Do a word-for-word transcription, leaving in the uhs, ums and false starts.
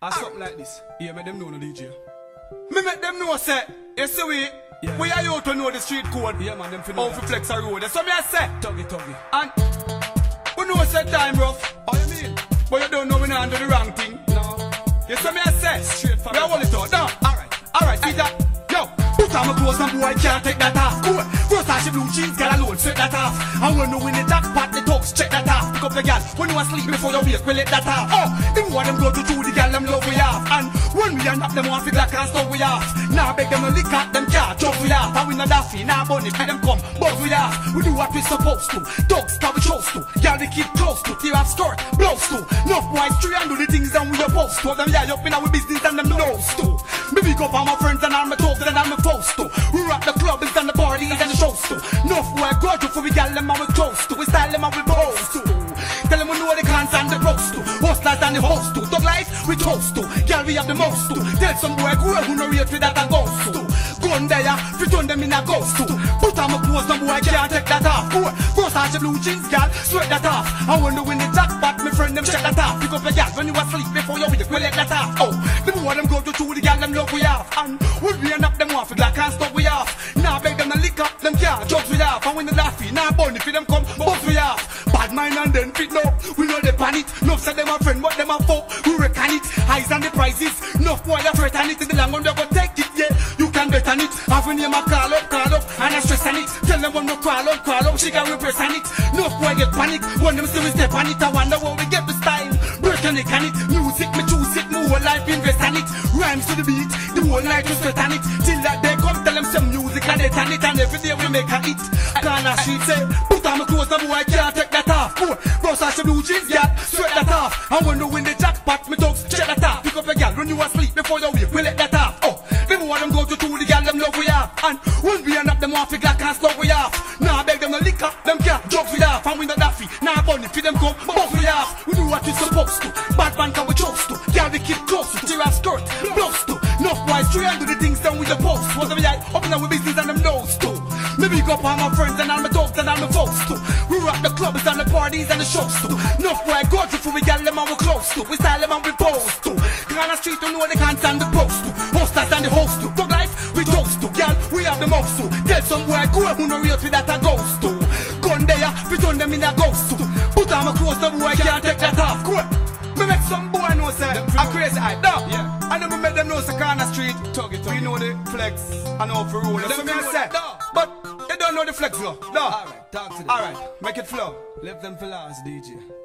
or something like this. Yeah, make them know no D J. Me make them know say, you see we, yeah. We are you to know the street code. Yeah man, them fi know. How fi flex a road. So me I say, tuggy tuggy. And we know say time rough. How you mean? But you don't know we not do the wrong thing. No. You see me I say, straight for. We are hold it out. No. All right, all right. See that? Yo. Put on my clothes and boy can't take that off. Cool. First I blue jeans, get a load, set that off. And when you win the jackpot, the talks, check that off. Pick up the gal, when you asleep before you wake, we let that off. Oh, the more them go to do the gal, them love we off. And when we end up, them want to black and stuff we off. Now beg them to lick at them car, jump we off. And we not daffy, now bunny, feed them come, buzz we off. We do what we supposed to, dogs how we chose to. Gal they keep close to, tear off skirt, blows to. Enough boys three and do the things that we supposed to. Them yeah up in our business and them knows to. Me big up all my friends and all my talks and all my posts to. We rock the clubs and the parties and the shows too. Enough boy grudge for we gal them and we close to. We style them and we pose to. Tell them we know the cons and the pros to. Hustlers and the host to. Dog life we toast to. Gal we have the most to. Tell some boy grow who no rate with that and goes to. Gun there, we turn them in a ghost to. Put on my clothes, some boy can't take that off. First I blue jeans, gal, sweat that off. And when you win the jackpot, my friend them check that off. Pick up a gal when you asleep before you wake, we let that off. Oh, the more them go to two, the gal them love we off. And when we end up them off, like can't stop we off. Now beg them to lick up, them can't judge we off. And when the laughy, now bunny for them come, buzz we off. Bad mind and then fit no, we know they panic. Enough say them a friend, but them a foe, we reckon it. Eyes on the prices, enough boy a threaten it. In the long run they go take it, yeah, you can bet on it. Have a name a call up, call up, and I stress on it. Tell them when we crawl up, crawl up, she can repress on it. Enough boy get panic, when them see we step on it. I wonder how we get the style, breaking it on it. Music, me choose it, my whole life invest on it. Rhymes to the beat, the whole night we sweat on it. Till that day come, tell them some music and they turn it. And every day we make a hit. Cornerstreet say, put on my clothes, no boy can't take that off. Cool, brush out your blue jeans, yeah, sweat that off. And when you win the jackpot, me dogs check that off. Pick up a gal when you asleep before you wake, we let that off. Oh, before them go to two, the gal them love we off. And when we end up, them off the glass and slow we off. Now I beg them to lick up, them can't jump we off. And we not daffy, now bunny for them come, buzz we off. We do what we supposed to, bad man can we chose to. Gal we keep close to, tear off skirt, blows to. Enough boys three and do the things done with the post. Was them yeah, up in our business and them knows too. Me big up all my friends and all my dogs and all my folks too. We rock the clubs and the parties and the shows too. Enough boy go to for we gal them and we close to. We style them and we pose too. Cornerstreet don't know they can't stand the post too. Hustlers and the host too. Dog life we toast to. Gal we have the most too. Tell some boy go who no real to that a ghost too. Gun there we turn them in a ghost too. Put on my clothes, the boy can't take that off. Go. Me make some boy know say a crazy eye. No. Yeah. And then me make them know say Cornerstreet. We know the flex and how for roll. That's what me say. No. But they don't know the flex though. No. Alright, talk to them. Alright, make it flow. Left them for last, D J.